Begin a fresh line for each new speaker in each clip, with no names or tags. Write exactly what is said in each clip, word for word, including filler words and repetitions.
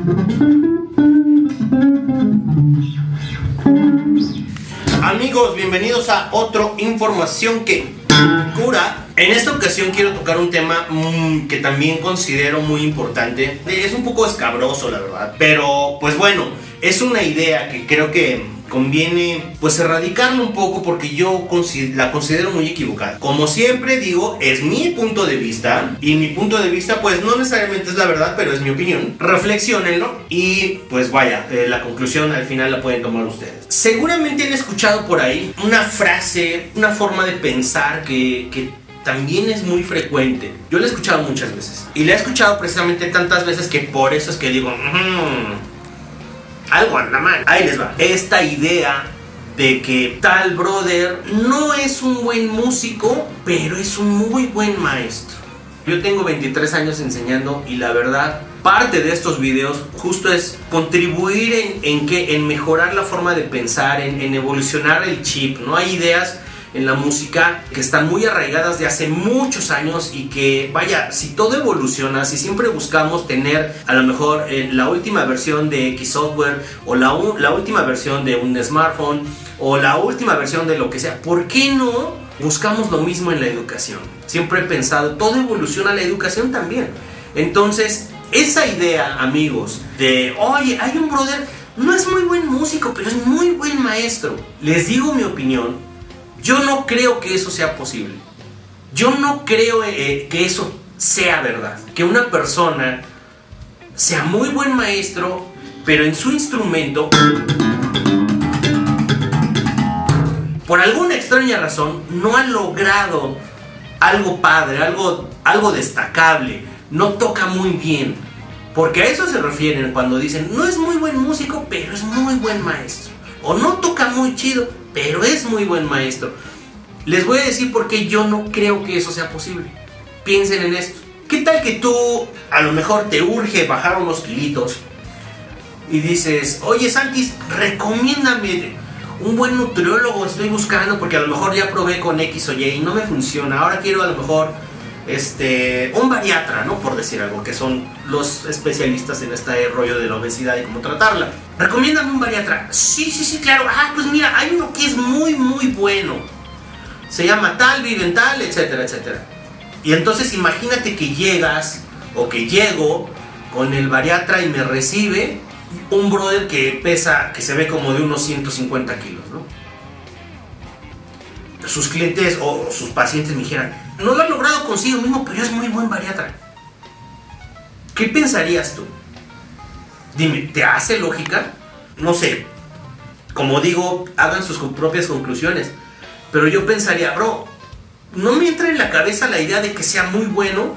Amigos, bienvenidos a otro Información que Cura. En esta ocasión quiero tocar un tema mmm, que también considero muy importante. Es un poco escabroso, la verdad, pero pues bueno, es una idea que creo que conviene pues erradicarla un poco, porque yo la considero muy equivocada. Como siempre digo, es mi punto de vista, y mi punto de vista pues no necesariamente es la verdad, pero es mi opinión. Reflexiónenlo y pues vaya, eh, la conclusión al final la pueden tomar ustedes. Seguramente han escuchado por ahí una frase, una forma de pensar que, que también es muy frecuente. Yo la he escuchado muchas veces, y la he escuchado precisamente tantas veces que por eso es que digo mmm, algo anda mal. Ahí les va. Esta idea de que tal brother no es un buen músico, pero es un muy buen maestro. Yo tengo veintitrés años enseñando, y la verdad, parte de estos videos justo es contribuir en, en, que, en mejorar la forma de pensar, en, en evolucionar el chip. No hay ideas en la música que están muy arraigadas de hace muchos años, y que vaya, si todo evoluciona, si siempre buscamos tener a lo mejor eh, la última versión de X software, o la, la última versión de un smartphone, o la última versión de lo que sea, ¿por qué no buscamos lo mismo en la educación? Siempre he pensado, todo evoluciona, la educación también. Entonces, esa idea, amigos, de oye, hay un brother, no es muy buen músico, pero es muy buen maestro, les digo mi opinión. Yo no creo que eso sea posible. Yo no creo eh, que eso sea verdad. Que una persona sea muy buen maestro, pero en su instrumento, por alguna extraña razón, no ha logrado algo padre, algo, algo destacable. No toca muy bien. Porque a eso se refieren cuando dicen, no es muy buen músico, pero es muy buen maestro. O no toca muy chido, pero es muy buen maestro. Les voy a decir por qué yo no creo que eso sea posible. Piensen en esto. ¿Qué tal que tú a lo mejor te urge bajar unos kilitos y dices, oye Santis, recomiéndame un buen nutriólogo, estoy buscando, porque a lo mejor ya probé con X o Y y no me funciona, ahora quiero a lo mejor este, un bariatra, ¿no? Por decir algo, que son los especialistas en este rollo de la obesidad y cómo tratarla. Recomiéndame un bariatra. Sí, sí, sí, claro. Ah, pues mira, hay uno que es muy, muy bueno. Se llama tal, viven tal, etcétera, etcétera. Y entonces imagínate que llegas, o que llego con el bariatra y me recibe un brother que pesa, que se ve como de unos ciento cincuenta kilos, ¿no? Sus clientes o sus pacientes me dijeran, no lo ha logrado consigo mismo, pero es muy buen bariatra. ¿Qué pensarías tú? Dime, ¿te hace lógica? No sé, como digo, hagan sus propias conclusiones, pero yo pensaría, bro, no me entra en la cabeza la idea de que sea muy bueno,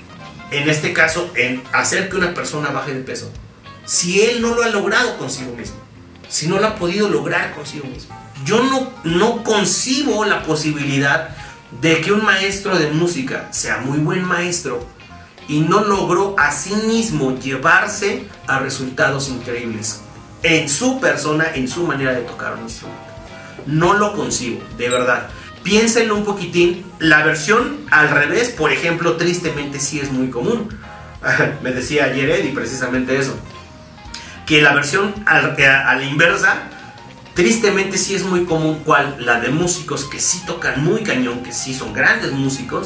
en este caso, en hacer que una persona baje de peso, si él no lo ha logrado consigo mismo, si no lo ha podido lograr consigo mismo. Yo no, no concibo la posibilidad de que un maestro de música sea muy buen maestro y no logró a sí mismo llevarse a resultados increíbles en su persona, en su manera de tocar un instrumento. No lo concibo, de verdad. Piénsenlo un poquitín. La versión al revés, por ejemplo, tristemente sí es muy común. Me decía ayer Eddie precisamente eso, que la versión a, a, a la inversa, tristemente sí es muy común. ¿Cuál? La de músicos que sí tocan muy cañón, que sí son grandes músicos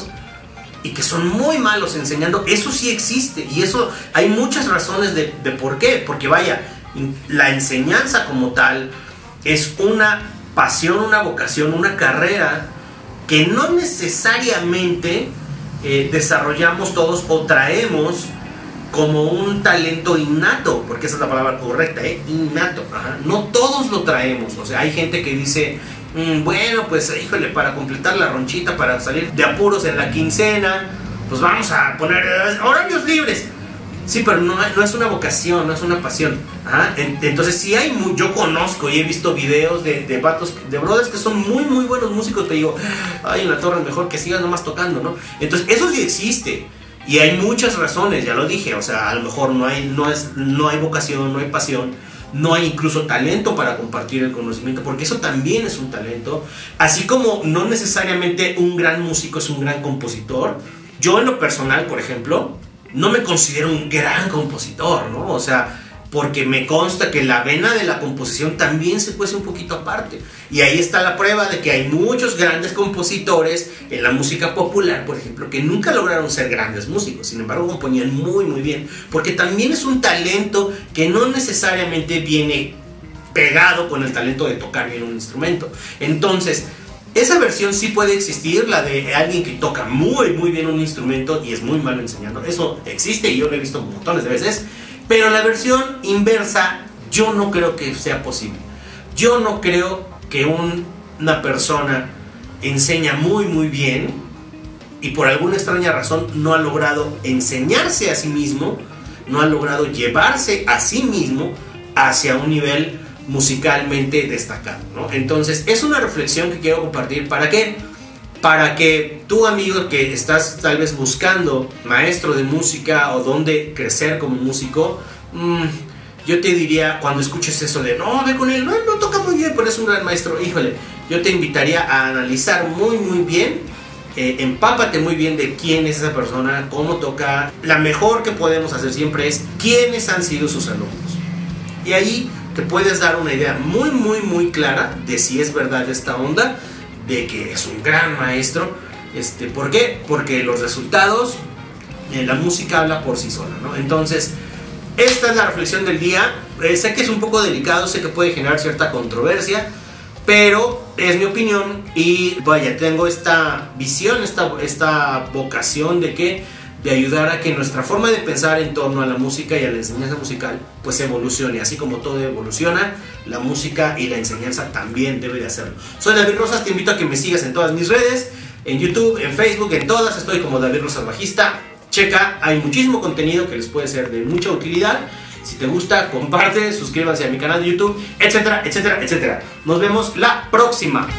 y que son muy malos enseñando. Eso sí existe, y eso hay muchas razones de, de por qué. Porque vaya, la enseñanza como tal es una pasión, una vocación, una carrera que no necesariamente eh, desarrollamos todos o traemos como un talento innato, porque esa es la palabra correcta, ¿eh? Innato. Ajá. No todos lo traemos. O sea, hay gente que dice, mmm, bueno, pues híjole, para completar la ronchita, para salir de apuros en la quincena, pues vamos a poner eh, horarios libres. Sí, pero no, no es una vocación, no es una pasión. Ajá. Entonces sí hay, muy, yo conozco y he visto videos de, de vatos, de brothers que son muy, muy buenos músicos. Te digo, ay, en la torre mejor que sigas nomás tocando, ¿no? Entonces eso sí existe. Y hay muchas razones, ya lo dije, o sea, a lo mejor no hay, no es, no hay vocación, no hay pasión, no hay incluso talento para compartir el conocimiento, porque eso también es un talento. Así como no necesariamente un gran músico es un gran compositor. Yo en lo personal, por ejemplo, no me considero un gran compositor, ¿no? O sea, porque me consta que la vena de la composición también se cuece un poquito aparte. Y ahí está la prueba de que hay muchos grandes compositores en la música popular, por ejemplo, que nunca lograron ser grandes músicos, sin embargo componían muy muy bien, porque también es un talento que no necesariamente viene pegado con el talento de tocar bien un instrumento. Entonces, esa versión sí puede existir, la de alguien que toca muy muy bien un instrumento y es muy malo enseñando. Eso existe y yo lo he visto montones de veces. Pero la versión inversa yo no creo que sea posible. Yo no creo que un, una persona enseña muy muy bien y por alguna extraña razón no ha logrado enseñarse a sí mismo, no ha logrado llevarse a sí mismo hacia un nivel musicalmente destacado, ¿no? Entonces es una reflexión que quiero compartir. ¿Para qué? Para que tú, amigo, que estás tal vez buscando maestro de música o dónde crecer como músico, mmm, yo te diría, cuando escuches eso de no, ve con él, no, no toca muy bien, pero es un gran maestro, híjole, yo te invitaría a analizar muy muy bien, eh, empápate muy bien de quién es esa persona, cómo toca. La mejor que podemos hacer siempre es quiénes han sido sus alumnos, y ahí te puedes dar una idea muy muy muy clara de si es verdad esta onda de que es un gran maestro. Este, ¿por qué? Porque los resultados, eh, la música habla por sí sola, ¿no? Entonces, esta es la reflexión del día. Eh, sé que es un poco delicado, sé que puede generar cierta controversia, pero es mi opinión y vaya, tengo esta visión, esta, esta vocación de que de ayudar a que nuestra forma de pensar en torno a la música y a la enseñanza musical pues evolucione. Así como todo evoluciona, la música y la enseñanza también debe de hacerlo. Soy David Rosas, te invito a que me sigas en todas mis redes, en YouTube, en Facebook, en todas estoy como David Rosas Bajista. Checa, hay muchísimo contenido que les puede ser de mucha utilidad. Si te gusta, comparte, suscríbanse a mi canal de YouTube, etcétera, etcétera, etcétera. Nos vemos la próxima.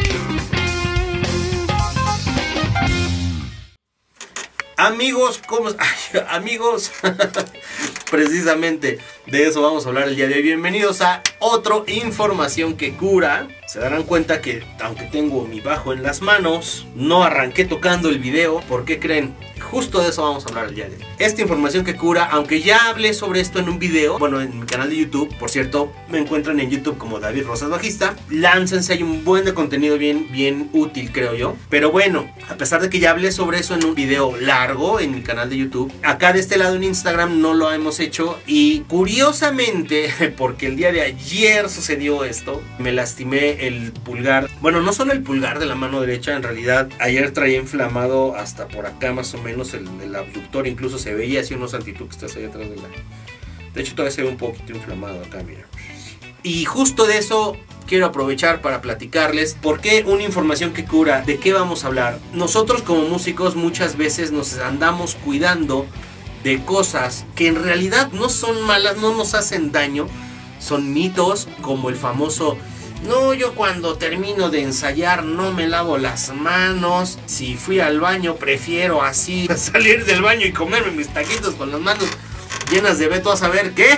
Amigos, ¿cómo? Ay, amigos, precisamente de eso vamos a hablar el día de hoy. Bienvenidos a otro Información que Cura. Se darán cuenta que aunque tengo mi bajo en las manos, no arranqué tocando el video. ¿Por qué creen? Justo de eso vamos a hablar el día de hoy. Esta Información que Cura, aunque ya hablé sobre esto en un video, bueno, en mi canal de YouTube, por cierto, me encuentran en YouTube como David Rosas Bajista. Láncense, hay un buen de contenido bien, bien útil, creo yo. Pero bueno, a pesar de que ya hablé sobre eso en un video largo en mi canal de YouTube, acá de este lado en Instagram no lo hemos hecho. Y curiosamente, porque el día de ayer sucedió esto, me lastimé el pulgar. Bueno, no solo el pulgar de la mano derecha, en realidad ayer traía inflamado hasta por acá más o menos el, el abductor, incluso se veía así unos altitud que estás ahí atrás de la... De hecho todavía se ve un poquito inflamado acá, mira. Y justo de eso quiero aprovechar para platicarles por qué una Información que Cura, de qué vamos a hablar. Nosotros como músicos muchas veces nos andamos cuidando de cosas que en realidad no son malas, no nos hacen daño, son mitos como el famoso: no, yo cuando termino de ensayar no me lavo las manos. Si fui al baño prefiero así salir del baño y comerme mis taquitos con las manos llenas de veto a saber qué.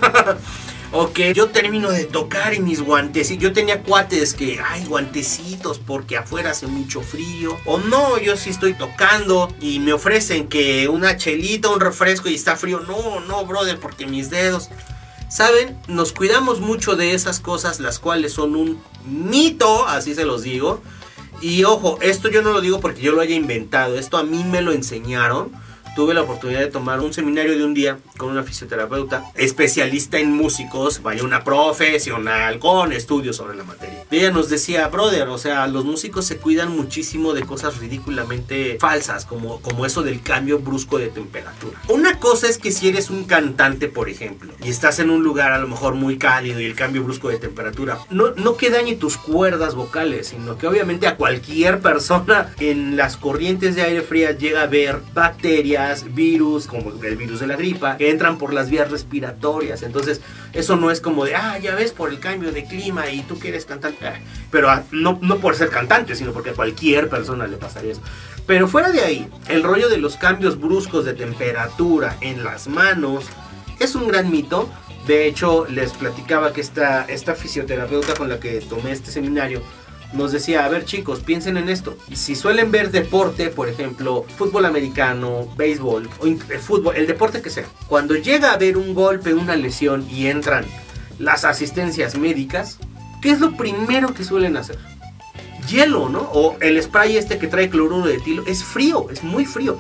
O que yo termino de tocar y mis guantes, y yo tenía cuates que, ay, guantecitos porque afuera hace mucho frío. O no, yo sí estoy tocando y me ofrecen que una chelita, un refresco y está frío. No, no, brother, porque mis dedos... ¿Saben? Nos cuidamos mucho de esas cosas, las cuales son un mito, así se los digo. Y ojo, esto yo no lo digo porque yo lo haya inventado, esto a mí me lo enseñaron. Tuve la oportunidad de tomar un seminario de un día con una fisioterapeuta especialista en músicos, vaya, una profesional con estudios sobre la materia. Ella nos decía: brother, o sea, los músicos se cuidan muchísimo de cosas ridículamente falsas, como, como eso del cambio brusco de temperatura. Una cosa es que si eres un cantante, por ejemplo, y estás en un lugar a lo mejor muy cálido y el cambio brusco de temperatura, no, no que dañe tus cuerdas vocales, sino que obviamente a cualquier persona en las corrientes de aire fría llega a ver bacterias, virus, como el virus de la gripa, que entran por las vías respiratorias. Entonces eso no es como de, ah, ya ves, por el cambio de clima y tú que eres cantante, ah, pero ah, no, no por ser cantante, sino porque a cualquier persona le pasaría eso. Pero fuera de ahí, el rollo de los cambios bruscos de temperatura en las manos es un gran mito. De hecho, les platicaba que esta, esta fisioterapeuta con la que tomé este seminario
nos decía, a ver chicos, piensen en esto. Si suelen ver deporte, por ejemplo, fútbol americano, béisbol, o el fútbol, el deporte que sea, cuando llega a haber un golpe, una lesión y entran las asistencias médicas, ¿qué es lo primero que suelen hacer? Hielo, ¿no? O el spray este que trae cloruro de etilo, es frío, es muy frío.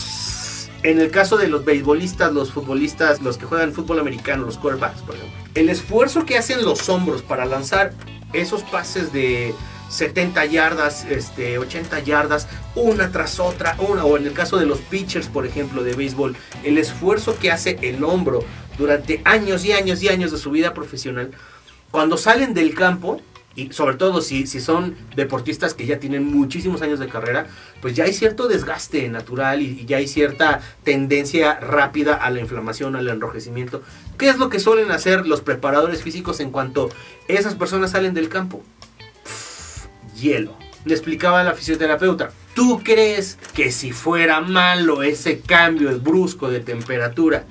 En el caso de los beisbolistas, los futbolistas, los que juegan fútbol americano, los quarterbacks, por ejemplo, el esfuerzo que hacen los hombros para lanzar esos pases de setenta yardas, este, ochenta yardas, una tras otra, una, o en el caso de los pitchers, por ejemplo, de béisbol, el esfuerzo que hace el hombro durante años y años y años de su vida profesional, cuando salen del campo, y sobre todo si, si son deportistas que ya tienen muchísimos años de carrera, pues ya hay cierto desgaste natural y, y ya hay cierta tendencia rápida a la inflamación, al enrojecimiento. ¿Qué es lo que suelen hacer los preparadores físicos en cuanto esas personas salen del campo? Pff, hielo. Le explicaba a la fisioterapeuta, ¿tú crees que si fuera malo ese cambio brusco de temperatura,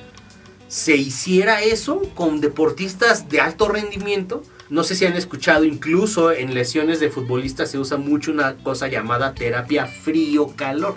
se hiciera eso con deportistas de alto rendimiento? No sé si han escuchado, incluso en lesiones de futbolistas se usa mucho una cosa llamada terapia frío-calor.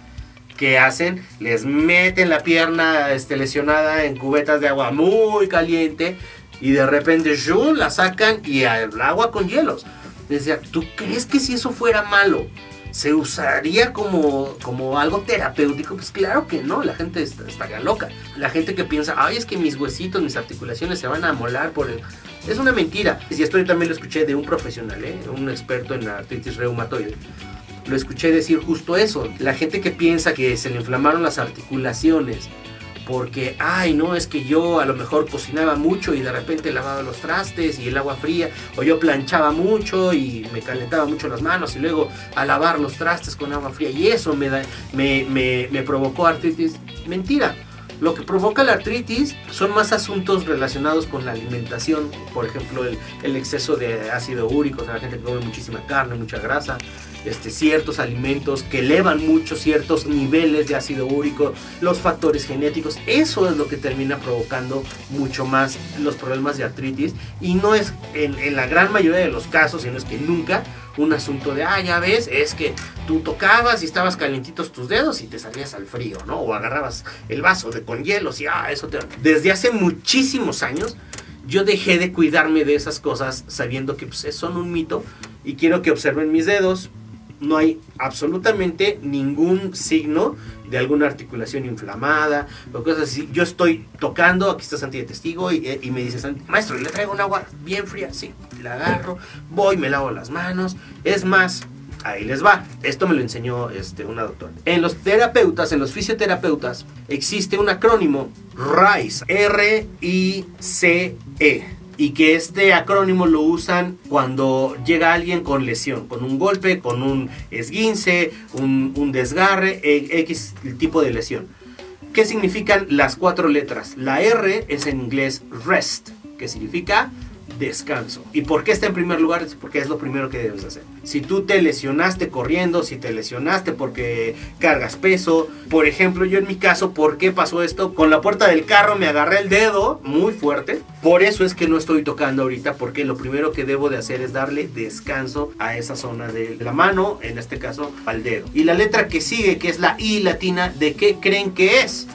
¿Qué hacen? Les meten la pierna este, lesionada en cubetas de agua muy caliente y de repente ¡shum!, la sacan y el agua con hielos. Decía, ¿tú crees que si eso fuera malo se usaría como, como algo terapéutico? Pues claro que no, la gente está, está loca. La gente que piensa, ay, es que mis huesitos, mis articulaciones se van a amolar por el... Es una mentira. Y esto yo también lo escuché de un profesional, ¿eh? Un experto en la artritis reumatoide. Lo escuché decir justo eso. La gente que piensa que se le inflamaron las articulaciones porque, ay, no, es que yo a lo mejor cocinaba mucho y de repente lavaba los trastes y el agua fría, o yo planchaba mucho y me calentaba mucho las manos y luego a lavar los trastes con agua fría y eso me, da, me, me, me provocó artritis. Mentira. Lo que provoca la artritis son más asuntos relacionados con la alimentación, por ejemplo el, el exceso de ácido úrico, o sea, la gente que come muchísima carne, mucha grasa, este, ciertos alimentos que elevan mucho ciertos niveles de ácido úrico, los factores genéticos, eso es lo que termina provocando mucho más los problemas de artritis y no es en, en la gran mayoría de los casos, sino es que nunca un asunto de, ah, ya ves, es que tú tocabas y estabas calientitos tus dedos y te salías al frío, ¿no? O agarrabas el vaso de con hielos y, ah, eso te... Desde hace muchísimos años yo dejé de cuidarme de esas cosas sabiendo que pues, son un mito y quiero que observen mis dedos. No hay absolutamente ningún signo de alguna articulación inflamada o cosas así. Yo estoy tocando, aquí está Santi de testigo, y, y me dice, maestro, ¿le traigo un agua bien fría? Sí, la agarro, voy, me lavo las manos. Es más, ahí les va. Esto me lo enseñó este, una doctora. En los terapeutas, en los fisioterapeutas, existe un acrónimo RICE, R I C E. Y que este acrónimo lo usan cuando llega alguien con lesión, con un golpe, con un esguince, un, un desgarre, X tipo de lesión. ¿Qué significan las cuatro letras? La R es en inglés rest, que significa descanso. ¿Y por qué está en primer lugar? Porque es lo primero que debes hacer. Si tú te lesionaste corriendo, si te lesionaste porque cargas peso, por ejemplo, yo en mi caso, ¿por qué pasó esto? Con la puerta del carro me agarré el dedo muy fuerte, por eso es que no estoy tocando ahorita, porque lo primero que debo de hacer es darle descanso a esa zona de la mano, en este caso al dedo. Y la letra que sigue, que es la I latina, ¿de qué creen que es?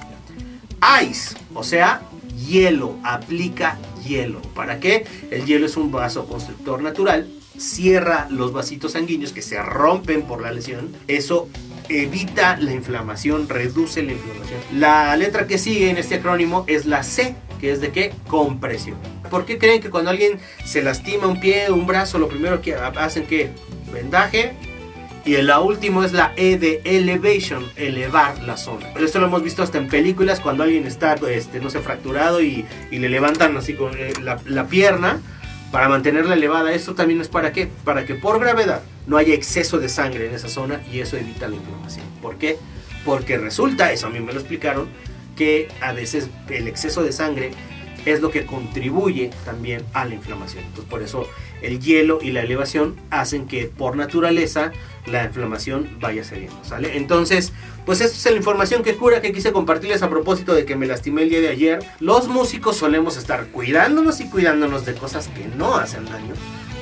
Ice, o sea, hielo, aplica hielo. ¿Para qué? El hielo es un vasoconstrictor natural, cierra los vasitos sanguíneos que se rompen por la lesión, eso evita la inflamación, reduce la inflamación. La letra que sigue en este acrónimo es la C, que es de qué? Compresión. ¿Por qué creen que cuando alguien se lastima un pie o un brazo, lo primero que hacen que vendaje? Y la última es la E de elevation, elevar la zona. Esto lo hemos visto hasta en películas, cuando alguien está, este, no sé, fracturado y, y le levantan así con eh, la, la pierna para mantenerla elevada. Esto también es para qué, para que por gravedad no haya exceso de sangre en esa zona y eso evita la inflamación. ¿Por qué? Porque resulta, eso a mí me lo explicaron, que a veces el exceso de sangre es lo que contribuye también a la inflamación. Entonces, por eso el hielo y la elevación hacen que por naturaleza la inflamación vaya cediendo, ¿sale? Entonces, pues esta es la información que cura, que quise compartirles a propósito de que me lastimé el día de ayer. Los músicos solemos estar cuidándonos y cuidándonos de cosas que no hacen daño,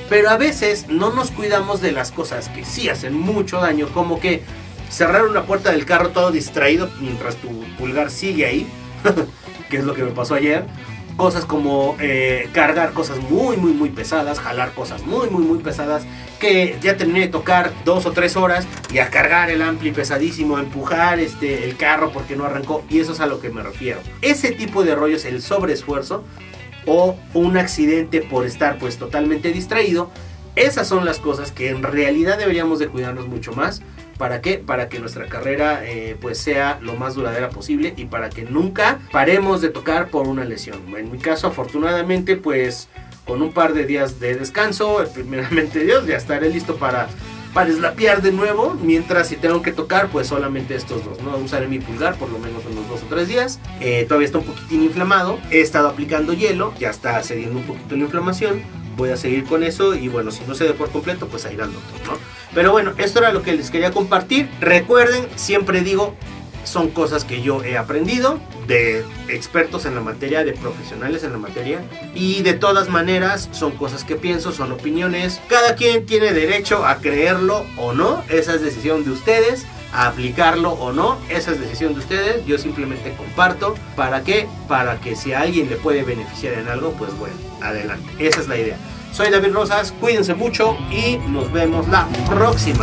Pero a veces no nos cuidamos de las cosas que sí hacen mucho daño, como que cerrar una puerta del carro todo distraído mientras tu pulgar sigue ahí, que es lo que me pasó ayer. Cosas como eh, cargar cosas muy muy muy pesadas, jalar cosas muy muy muy pesadas, que ya terminé de tocar dos o tres horas y a cargar el ampli pesadísimo, a empujar este, el carro porque no arrancó, y eso es a lo que me refiero. Ese tipo de rollos, el sobreesfuerzo o un accidente por estar pues totalmente distraído, esas son las cosas que en realidad deberíamos de cuidarnos mucho más. ¿Para qué? Para que nuestra carrera eh, pues sea lo más duradera posible y para que nunca paremos de tocar por una lesión. En mi caso, afortunadamente, pues con un par de días de descanso, primeramente Dios, ya estaré listo para, para slapear de nuevo. Mientras si tengo que tocar, pues solamente estos dos, ¿no? Usaré mi pulgar por lo menos unos dos o tres días. Eh, todavía está un poquitín inflamado. He estado aplicando hielo, ya está cediendo un poquito la inflamación. Voy a seguir con eso y bueno, si no cede por completo, pues a ir al doctor, ¿no? Pero bueno, esto era lo que les quería compartir. Recuerden, siempre digo, son cosas que yo he aprendido de expertos en la materia, de profesionales en la materia, y de todas maneras son cosas que pienso, son opiniones. Cada quien tiene derecho a creerlo o no, esa es decisión de ustedes. A aplicarlo o no, esa es decisión de ustedes. Yo simplemente comparto. ¿Para qué? Para que si a alguien le puede beneficiar en algo, pues bueno, adelante. Esa es la idea. Soy David Rosas, cuídense mucho y nos vemos la próxima.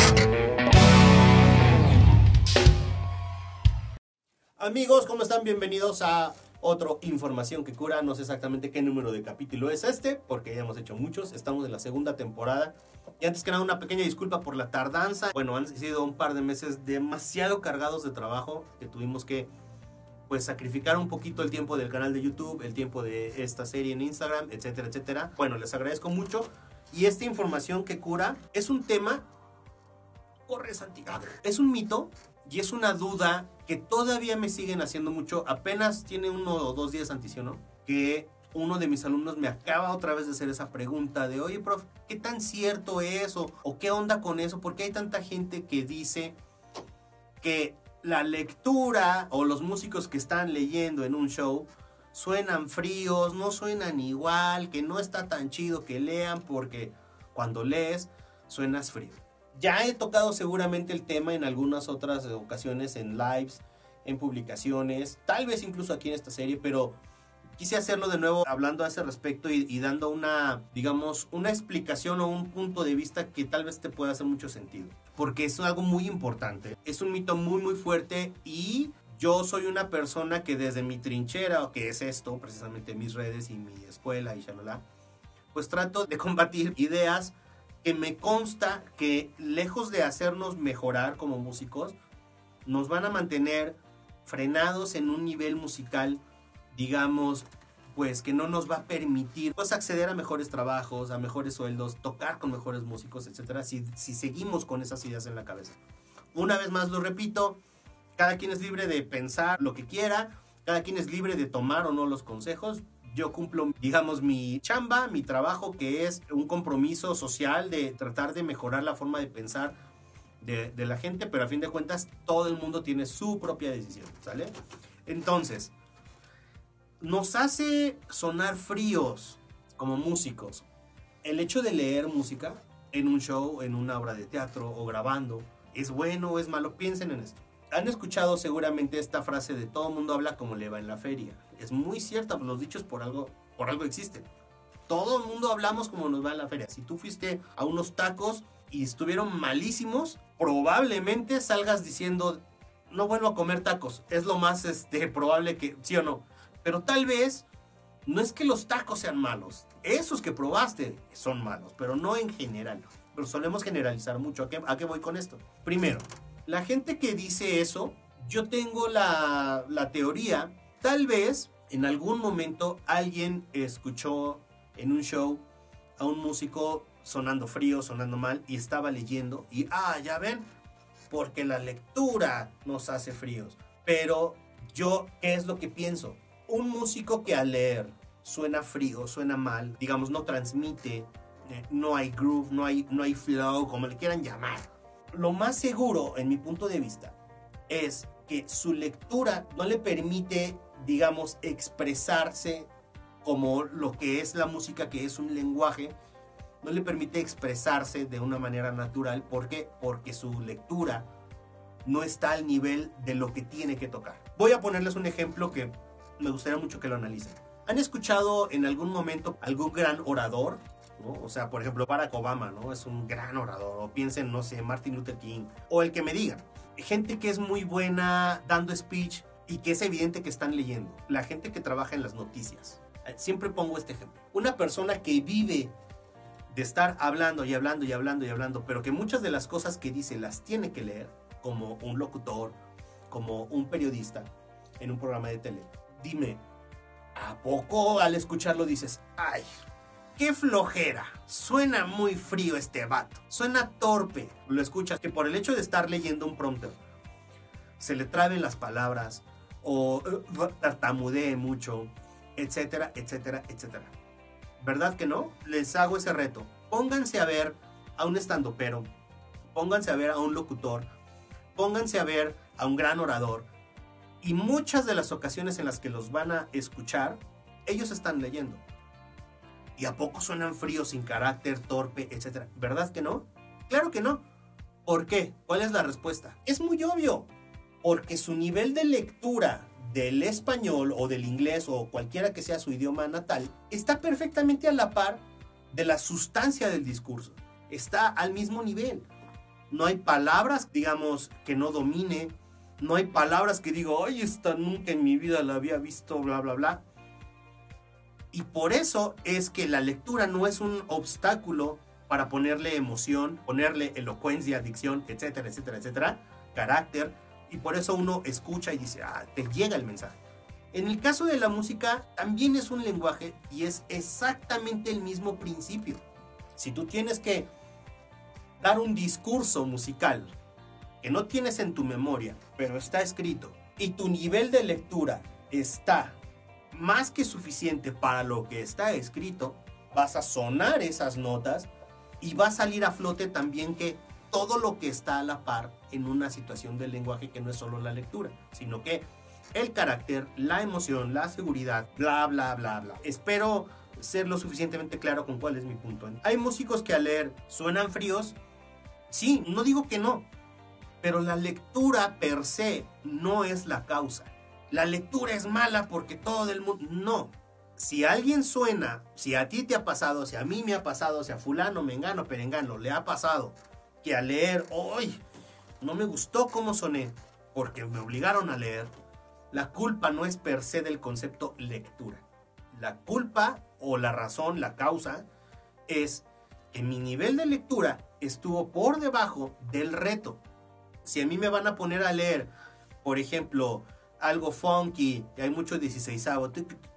Amigos, ¿cómo están? Bienvenidos a otro Información que Cura. No sé exactamente qué número de capítulo es este, porque ya hemos hecho muchos. Estamos en la segunda temporada. Y antes que nada, una pequeña disculpa por la tardanza. Bueno, han sido un par de meses demasiado cargados de trabajo, que tuvimos que pues sacrificar un poquito el tiempo del canal de YouTube, el tiempo de esta serie en Instagram, etcétera, etcétera. Bueno, les agradezco mucho. Y esta Información que Cura es un tema... Corre, Santiago. Es un mito y es una duda que todavía me siguen haciendo mucho. Apenas tiene uno o dos días, Santicio, ¿no? Que uno de mis alumnos me acaba otra vez de hacer esa pregunta de, oye, prof, ¿qué tan cierto es? O, o ¿qué onda con eso? ¿Por qué hay tanta gente que dice que la lectura o los músicos que están leyendo en un show suenan fríos, no suenan igual, que no está tan chido que lean porque cuando lees suenas frío? Ya he tocado seguramente el tema en algunas otras ocasiones, en lives, en publicaciones, tal vez incluso aquí en esta serie, pero quise hacerlo de nuevo hablando a ese respecto y, y dando una, digamos, una explicación o un punto de vista que tal vez te pueda hacer mucho sentido. Porque es algo muy importante. Es un mito muy, muy fuerte y yo soy una persona que desde mi trinchera, que es esto, precisamente mis redes y mi escuela y shalala, pues trato de combatir ideas que me consta que lejos de hacernos mejorar como músicos, nos van a mantener frenados en un nivel musical, digamos, pues que no nos va a permitir pues acceder a mejores trabajos, a mejores sueldos, tocar con mejores músicos, etcétera, si, si seguimos con esas ideas en la cabeza. Una vez más lo repito, cada quien es libre de pensar lo que quiera, cada quien es libre de tomar o no los consejos. Yo cumplo, digamos, mi chamba, mi trabajo, que es un compromiso social de tratar de mejorar la forma de pensar de, de la gente, pero a fin de cuentas todo el mundo tiene su propia decisión, ¿sale? Entonces, nos hace sonar fríos como músicos el hecho de leer música en un show, en una obra de teatro o grabando. ¿Es bueno o es malo? Piensen en esto. Han escuchado seguramente esta frase de todo el mundo habla como le va en la feria. Es muy cierta, los dichos por algo, por algo existen. Todo el mundo hablamos como nos va en la feria. Si tú fuiste a unos tacos y estuvieron malísimos, probablemente salgas diciendo, no vuelvo a comer tacos. Es lo más este, probable que, sí o no. Pero tal vez no es que los tacos sean malos. Esos que probaste son malos, pero no en general. Pero solemos generalizar mucho. ¿A qué, a qué voy con esto? Primero, la gente que dice eso, yo tengo la, la teoría, tal vez en algún momento alguien escuchó en un show a un músico sonando frío, sonando mal, y estaba leyendo, y ah, ya ven, porque la lectura nos hace fríos. Pero yo, ¿qué es lo que pienso? Un músico que al leer suena frío, suena mal, digamos, no transmite, eh, no hay groove, no hay, no hay flow, como le quieran llamar. Lo más seguro, en mi punto de vista, es que su lectura no le permite, digamos, expresarse como lo que es la música, que es un lenguaje, no le permite expresarse de una manera natural. ¿Por qué? Porque su lectura no está al nivel de lo que tiene que tocar. Voy a ponerles un ejemplo que me gustaría mucho que lo analicen. ¿Han escuchado en algún momento algún gran orador? ¿No? O sea, por ejemplo, Barack Obama, ¿no? Es un gran orador. O piensen, no sé, Martin Luther King. O el que me digan. Gente que es muy buena dando speech y que es evidente que están leyendo. La gente que trabaja en las noticias. Siempre pongo este ejemplo. Una persona que vive de estar hablando y hablando y hablando y hablando, pero que muchas de las cosas que dice las tiene que leer, como un locutor, como un periodista en un programa de tele. Dime, ¿a poco al escucharlo dices, ay, qué flojera, suena muy frío este vato, suena torpe? Lo escuchas que por el hecho de estar leyendo un prompter se le traben las palabras o uh, tartamudee mucho, etcétera, etcétera, etcétera. ¿Verdad que no? Les hago ese reto. Pónganse a ver a un estandopero, pónganse a ver a un locutor, pónganse a ver a un gran orador, y muchas de las ocasiones en las que los van a escuchar, ellos están leyendo. ¿Y a poco suenan fríos, sin carácter, torpe, etcétera? ¿Verdad que no? Claro que no. ¿Por qué? ¿Cuál es la respuesta? Es muy obvio. Porque su nivel de lectura del español o del inglés o cualquiera que sea su idioma natal está perfectamente a la par de la sustancia del discurso. Está al mismo nivel. No hay palabras, digamos, que no domine. No hay palabras que digo, oye, esta nunca en mi vida la había visto, bla, bla, bla. Y por eso es que la lectura no es un obstáculo para ponerle emoción, ponerle elocuencia, dicción, etcétera, etcétera, etcétera, carácter. Y por eso uno escucha y dice, ah, te llega el mensaje. En el caso de la música, también es un lenguaje y es exactamente el mismo principio. Si tú tienes que dar un discurso musical que no tienes en tu memoria, pero está escrito, y tu nivel de lectura está más que suficiente para lo que está escrito, vas a sonar esas notas y va a salir a flote también que todo lo que está a la par en una situación del lenguaje, que no es solo la lectura, sino que el carácter, la emoción, la seguridad, bla, bla, bla, bla. Espero ser lo suficientemente claro con cuál es mi punto. Hay músicos que al leer suenan fríos. Sí, no digo que no, pero la lectura per se no es la causa. La lectura es mala porque todo el mundo... No. Si alguien suena, si a ti te ha pasado, si a mí me ha pasado, si a fulano, mengano, perengano le ha pasado, que al leer, ¡ay! No me gustó cómo soné porque me obligaron a leer. La culpa no es per se del concepto lectura. La culpa o la razón, la causa, es que mi nivel de lectura estuvo por debajo del reto. Si a mí me van a poner a leer, por ejemplo, algo funky, que hay mucho dieciseisavo,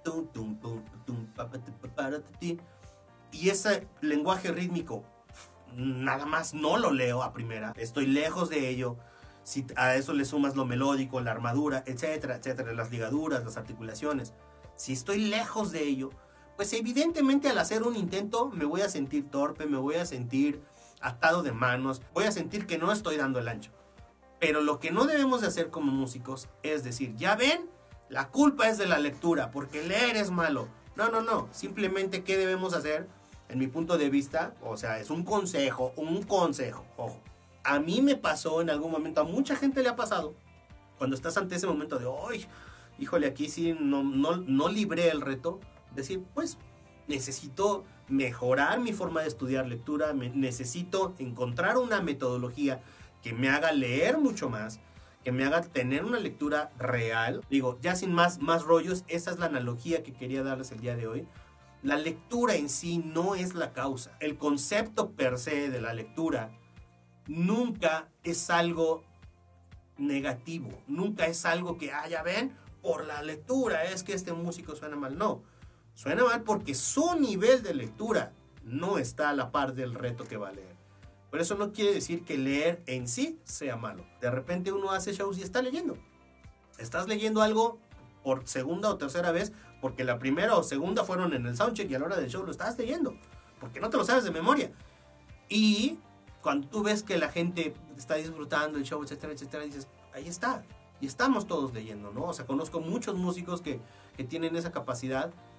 y ese lenguaje rítmico, nada más no lo leo a primera, estoy lejos de ello. Si a eso le sumas lo melódico, la armadura, etcétera, etcétera, las ligaduras, las articulaciones, si estoy lejos de ello, pues evidentemente al hacer un intento me voy a sentir torpe, me voy a sentir atado de manos, voy a sentir que no estoy dando el ancho. Pero lo que no debemos de hacer como músicos es decir, ya ven, la culpa es de la lectura, porque leer es malo. No, no, no, simplemente ¿qué debemos hacer? En mi punto de vista, o sea, es un consejo, un consejo, ojo. A mí me pasó en algún momento, a mucha gente le ha pasado, cuando estás ante ese momento de, ¡ay! Híjole, aquí sí no, no, no libré el reto. Decir, pues, necesito mejorar mi forma de estudiar lectura, me, necesito encontrar una metodología que me haga leer mucho más, que me haga tener una lectura real. Digo, ya sin más, más rollos, esa es la analogía que quería darles el día de hoy. La lectura en sí no es la causa. El concepto per se de la lectura nunca es algo negativo, nunca es algo que, ah, ya ven, por la lectura es que este músico suena mal. No, suena mal porque su nivel de lectura no está a la par del reto que va a leer. Pero eso no quiere decir que leer en sí sea malo. De repente uno hace shows y está leyendo. Estás leyendo algo por segunda o tercera vez porque la primera o segunda fueron en el soundcheck y a la hora del show lo estás leyendo porque no te lo sabes de memoria. Y cuando tú ves que la gente está disfrutando el show, etcétera, etcétera, dices, ahí está. Y estamos todos leyendo, ¿no? O sea, conozco muchos músicos que, que tienen esa capacidad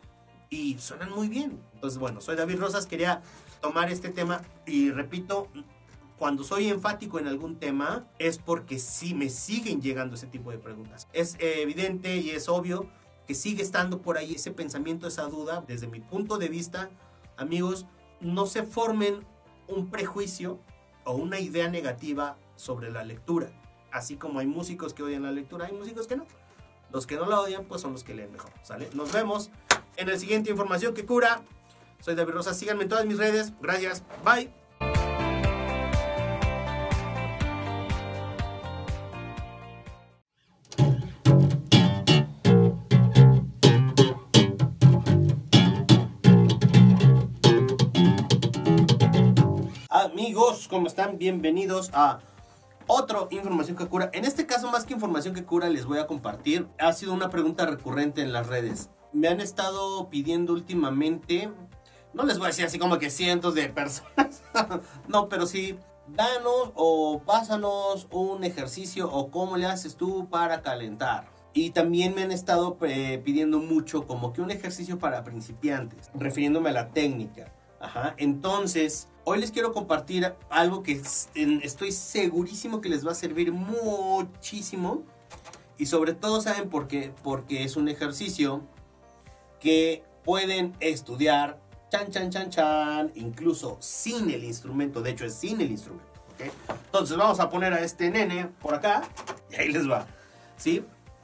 y suenan muy bien. Entonces, bueno, soy David Rosas, quería tomar este tema y repito, cuando soy enfático en algún tema es porque sí me siguen llegando ese tipo de preguntas. Es eh, evidente y es obvio que sigue estando por ahí ese pensamiento, esa duda. Desde mi punto de vista, amigos, no se formen un prejuicio o una idea negativa sobre la lectura. Así como hay músicos que odian la lectura, hay músicos que no. Los que no la odian, pues son los que leen mejor, ¿sale? Nos vemos en el siguiente Información que Cura. Soy David Rosas, síganme en todas mis redes. Gracias, bye. Amigos, ¿cómo están? Bienvenidos a otro Información que Cura. En este caso, más que Información que Cura, les voy a compartir. Ha sido una pregunta recurrente en las redes. Me han estado pidiendo últimamente, no les voy a decir así como que cientos de personas, no, pero sí, danos o pásanos un ejercicio o cómo le haces tú para calentar. Y también me han estado eh, pidiendo mucho como que un ejercicio para principiantes, refiriéndome a la técnica. Ajá, entonces, hoy les quiero compartir algo que estoy segurísimo que les va a servir muchísimo. Y sobre todo, ¿saben por qué? Porque es un ejercicio que pueden estudiar, chan, chan, chan, chan, incluso sin el instrumento. De hecho, es sin el instrumento, ¿ok? Entonces, vamos a poner a este nene por acá. Y ahí les va, ¿sí?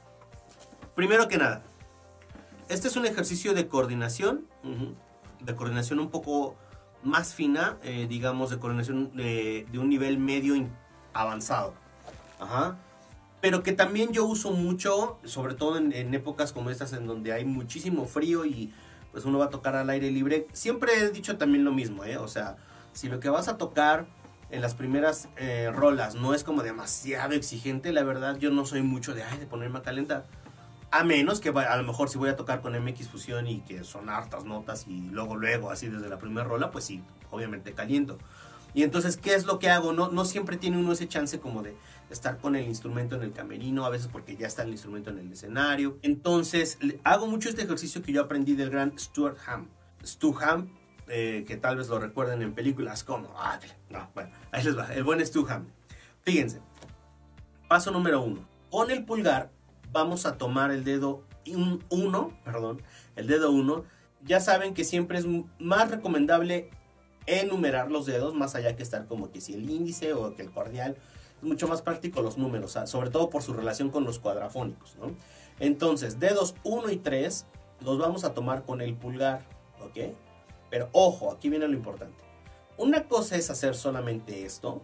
Primero que nada, este es un ejercicio de coordinación. Uh-huh. De coordinación un poco más fina, eh, digamos, de coordinación de, de un nivel medio avanzado. Ajá. Pero que también yo uso mucho, sobre todo en, en épocas como estas en donde hay muchísimo frío y pues uno va a tocar al aire libre. Siempre he dicho también lo mismo, ¿eh? O sea, si lo que vas a tocar en las primeras eh, rolas no es como demasiado exigente, la verdad yo no soy mucho de, ay, de ponerme a calentar. A menos que a lo mejor si voy a tocar con M X Fusión y que son hartas notas y luego, luego, así desde la primera rola, pues sí, obviamente caliento. Y entonces, ¿qué es lo que hago? No, no siempre tiene uno ese chance como de estar con el instrumento en el camerino, a veces porque ya está el instrumento en el escenario. Entonces, hago mucho este ejercicio que yo aprendí del gran Stuart Hamm. Stu Hamm, eh, que tal vez lo recuerden en películas como... Ah, no, bueno, ahí les va, el buen Stu Hamm. Fíjense, paso número uno. Con el pulgar vamos a tomar el dedo uno, perdón, el dedo uno. Ya saben que siempre es más recomendable enumerar los dedos, más allá que estar como que si el índice o que el cordial. Es mucho más práctico los números, sobre todo por su relación con los cuadrafónicos, ¿no? Entonces, dedos uno y tres los vamos a tomar con el pulgar, ¿ok? Pero ojo, aquí viene lo importante. Una cosa es hacer solamente esto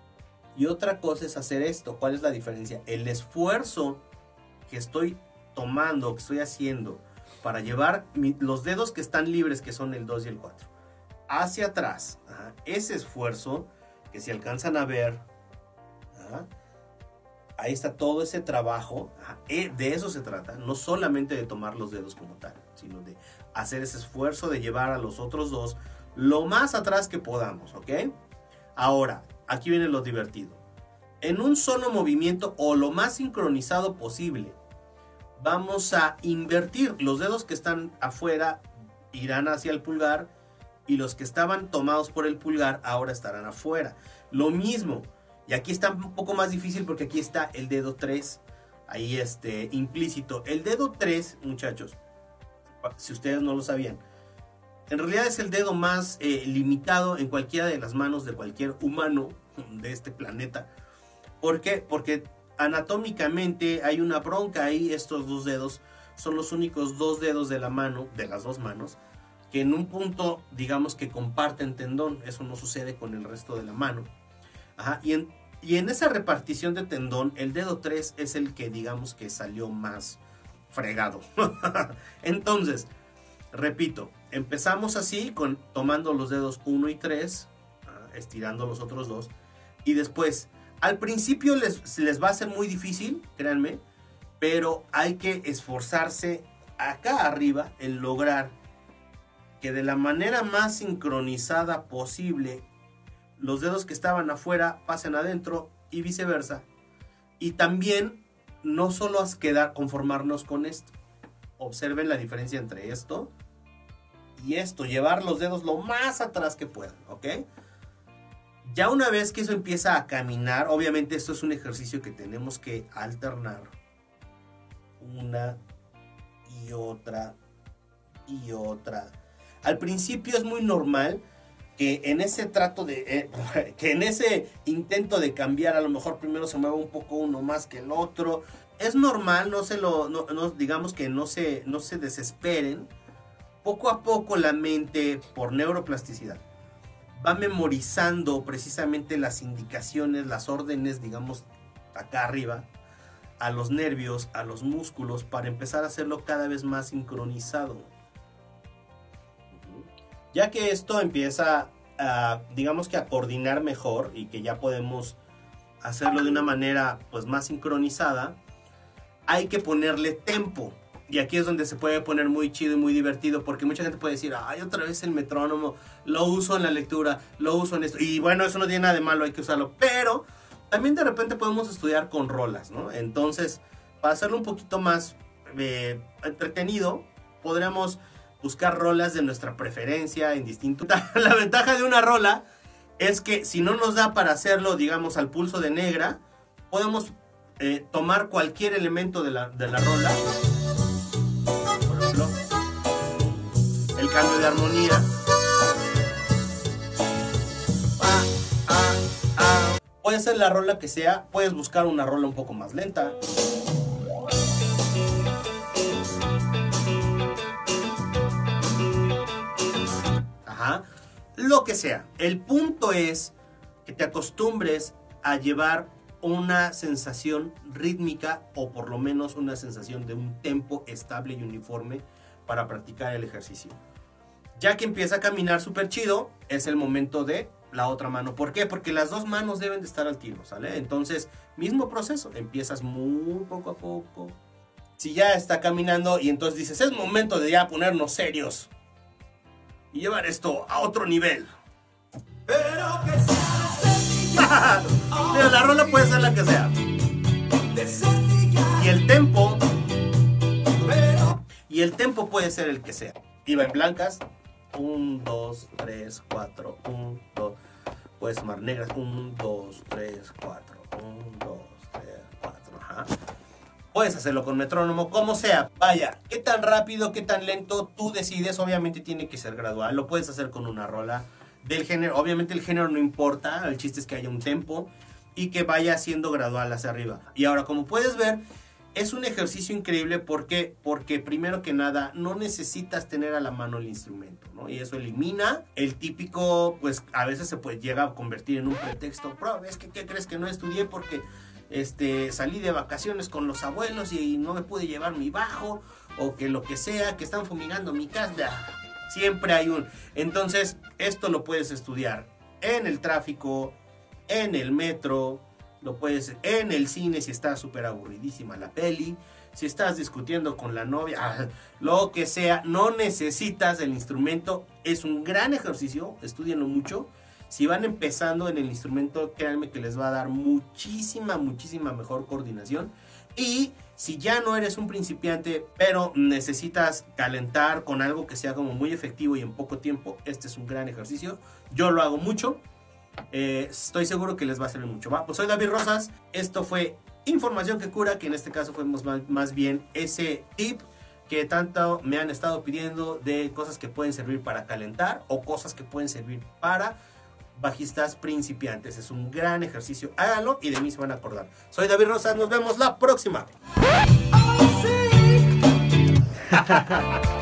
y otra cosa es hacer esto. ¿Cuál es la diferencia? El esfuerzo que estoy tomando, que estoy haciendo para llevar mi, los dedos que están libres, que son el dos y el cuatro, hacia atrás. Ajá. Ese esfuerzo, que si alcanzan a ver, ajá, ahí está todo ese trabajo. Ajá, de eso se trata, no solamente de tomar los dedos como tal, sino de hacer ese esfuerzo de llevar a los otros dos lo más atrás que podamos, ¿ok? Ahora, aquí viene lo divertido. En un solo movimiento o lo más sincronizado posible, vamos a invertir. Los dedos que están afuera irán hacia el pulgar y los que estaban tomados por el pulgar ahora estarán afuera. Lo mismo, y aquí está un poco más difícil porque aquí está el dedo tres, ahí este, implícito. El dedo tres, muchachos, si ustedes no lo sabían, en realidad es el dedo más eh, limitado en cualquiera de las manos de cualquier humano de este planeta. ¿Por qué? Porque anatómicamente hay una bronca ahí. Estos dos dedos son los únicos dos dedos de la mano, de las dos manos, que en un punto, digamos que comparten tendón. Eso no sucede con el resto de la mano. Ajá, y, en, y en esa repartición de tendón, el dedo tres es el que, digamos, que salió más fregado. Entonces, repito, empezamos así, con, tomando los dedos uno y tres, uh, estirando los otros dos, y después, al principio les, les va a ser muy difícil, créanme, pero hay que esforzarse acá arriba en lograr que de la manera más sincronizada posible los dedos que estaban afuera pasen adentro y viceversa. Y también no solo es quedar conformarnos con esto. Observen la diferencia entre esto y esto, llevar los dedos lo más atrás que puedan, ¿ok? Ya una vez que eso empieza a caminar, obviamente esto es un ejercicio que tenemos que alternar una y otra y otra. Al principio es muy normal que en ese trato de eh, que en ese intento de cambiar, a lo mejor primero se mueva un poco uno más que el otro. Es normal, no se lo no, no, digamos que no se no se desesperen. Poco a poco la mente, por neuroplasticidad, va memorizando precisamente las indicaciones, las órdenes, digamos, acá arriba, a los nervios, a los músculos, para empezar a hacerlo cada vez más sincronizado. Ya que esto empieza a, digamos que a coordinar mejor y que ya podemos hacerlo de una manera pues más sincronizada, hay que ponerle tempo. Y aquí es donde se puede poner muy chido y muy divertido, porque mucha gente puede decir, ay, otra vez el metrónomo, lo uso en la lectura, lo uso en esto. Y bueno, eso no tiene nada de malo, hay que usarlo. Pero también de repente podemos estudiar con rolas, ¿no? Entonces, para hacerlo un poquito más eh, entretenido, podríamos buscar rolas de nuestra preferencia en distinto. La ventaja de una rola es que si no nos da para hacerlo, digamos, al pulso de negra, podemos eh, tomar cualquier elemento de la, de la rola. Por ejemplo, el cambio de armonía. Ah, ah, ah. Puede ser la rola que sea, puedes buscar una rola un poco más lenta. Ajá. Lo que sea. El punto es que te acostumbres a llevar una sensación rítmica o por lo menos una sensación de un tempo estable y uniforme para practicar el ejercicio. Ya que empieza a caminar súper chido, es el momento de la otra mano. ¿Por qué? Porque las dos manos deben de estar al tiro, ¿sale? Entonces, mismo proceso, empiezas muy poco a poco. Si ya está caminando y entonces dices, es momento de ya ponernos serios y llevar esto a otro nivel. Pero que sea Mira, la rola puede ser la que sea. Y el tempo Y el tempo puede ser el que sea. Iba en blancas. uno, dos, tres, cuatro. uno, dos. Puedes tomar negras. uno, dos, tres, cuatro. uno, dos, tres, cuatro. Ajá. Puedes hacerlo con metrónomo, como sea. Vaya, qué tan rápido, qué tan lento, tú decides. Obviamente tiene que ser gradual. Lo puedes hacer con una rola del género. Obviamente el género no importa. El chiste es que haya un tempo y que vaya siendo gradual hacia arriba. Y ahora, como puedes ver, es un ejercicio increíble. ¿Por qué? Porque primero que nada no necesitas tener a la mano el instrumento, ¿no? Y eso elimina el típico, pues a veces se puede llega a convertir en un pretexto. Bro, es que ¿qué crees que no estudié porque este, salí de vacaciones con los abuelos y no me pude llevar mi bajo? O que lo que sea, que están fumigando mi casa. Siempre hay un... Entonces, esto lo puedes estudiar en el tráfico, en el metro, lo puedes en el cine si está súper aburridísima la peli, si estás discutiendo con la novia, lo que sea. No necesitas el instrumento, es un gran ejercicio, estudienlo mucho. Si van empezando en el instrumento, créanme que les va a dar muchísima, muchísima mejor coordinación. Y si ya no eres un principiante, pero necesitas calentar con algo que sea como muy efectivo y en poco tiempo, este es un gran ejercicio. Yo lo hago mucho. Eh, estoy seguro que les va a servir mucho. ¿Va? Pues soy David Rosas. Esto fue Información que Cura, que en este caso fue más, más bien ese tip que tanto me han estado pidiendo de cosas que pueden servir para calentar o cosas que pueden servir para bajistas principiantes. Es un gran ejercicio, háganlo y de mí se van a acordar. Soy David Rosas, nos vemos la próxima. Oh, sí.